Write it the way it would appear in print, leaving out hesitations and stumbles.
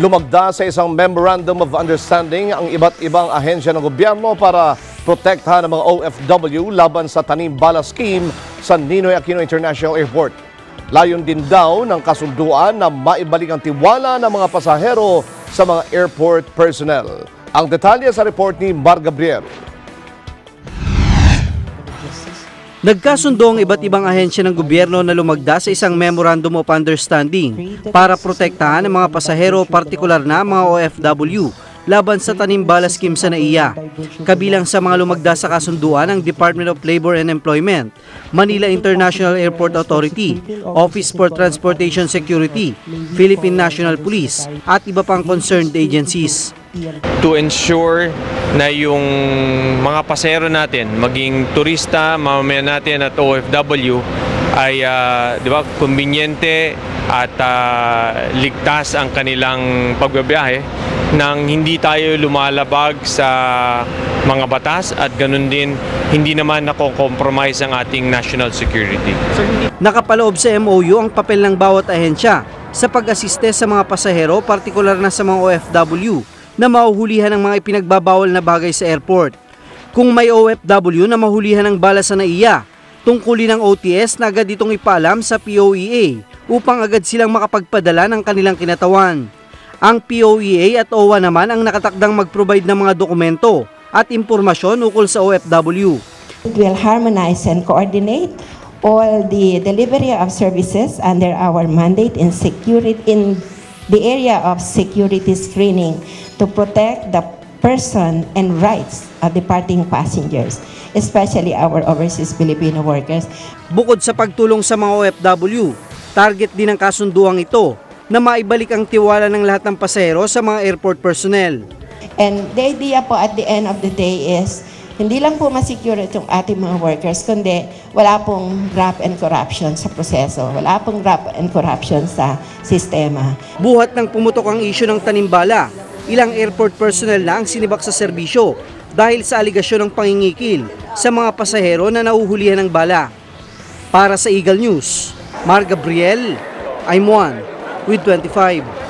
Lumagda sa isang Memorandum of Understanding ang iba't ibang ahensya ng gobyerno para protektahan ang mga OFW laban sa tanim bala scheme sa Ninoy Aquino International Airport. Layon din daw ng kasunduan na maibalik ang tiwala ng mga pasahero sa mga airport personnel. Ang detalye sa report ni Mar Gabriel. Nagkasundo ang iba't ibang ahensya ng gobyerno na lumagda sa isang Memorandum of Understanding para protektahan ang mga pasahero, partikular na mga OFW, laban sa tanim bala scheme sa NAIA. Kabilang sa mga lumagda sa kasunduan ang Department of Labor and Employment, Manila International Airport Authority, Office for Transportation Security, Philippine National Police at iba pang concerned agencies. To ensure na yung mga pasahero natin, maging turista, mamamayan natin at OFW ay kumbinyente at ligtas ang kanilang pagbabiyahe nang hindi tayo lumalabag sa mga batas at ganun din hindi naman nako-compromise ang ating national security. Nakapaloob sa MOU ang papel ng bawat ahensya sa pag-asiste sa mga pasahero, partikular na sa mga OFW na mahuhulihan ng mga ipinagbabawal na bagay sa airport. Kung may OFW na mahulihan ng bala sa NAIA, tungkulin ng OTS na agad itong ipaalam sa POEA upang agad silang makapagpadala ng kanilang kinatawan. Ang POEA at OWA naman ang nakatakdang mag-provide ng mga dokumento at impormasyon ukol sa OFW. It will harmonize and coordinate all the delivery of services under our mandate in the area of security screening to protect the person and rights of departing passengers, especially our overseas Filipino workers. Bukod sa pagtulong sa mga OFW, target din ng kasunduang ito na maibalik ang tiwala ng lahat ng pasahero sa mga airport personnel. And the idea po at the end of the day is, hindi lang po masecure itong ating mga workers, kundi wala pong graft and corruption sa proseso, wala pong graft and corruption sa sistema. Buhat ng pumutok ang isyu ng tanimbala, ilang airport personnel na ang sinibak sa serbisyo dahil sa aligasyon ng pangingikil sa mga pasahero na nahuhulihan ng bala. Para sa Eagle News, Mar Gabriel, I'm Juan with 25.